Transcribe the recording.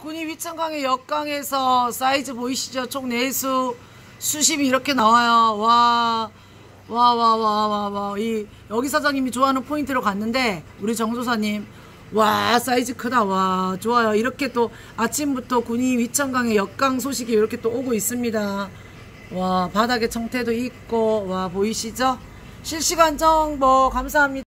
군이 위천강의 역강에서 사이즈 보이시죠? 총 내수 수심이 이렇게 나와요. 와. 여기 사장님이 좋아하는 포인트로 갔는데, 우리 정조사님. 와, 사이즈 크다. 와, 좋아요. 이렇게 또 아침부터 군이 위천강의 역강 소식이 이렇게 또 오고 있습니다. 와, 바닥에 청태도 있고, 와, 보이시죠? 실시간 정보 감사합니다.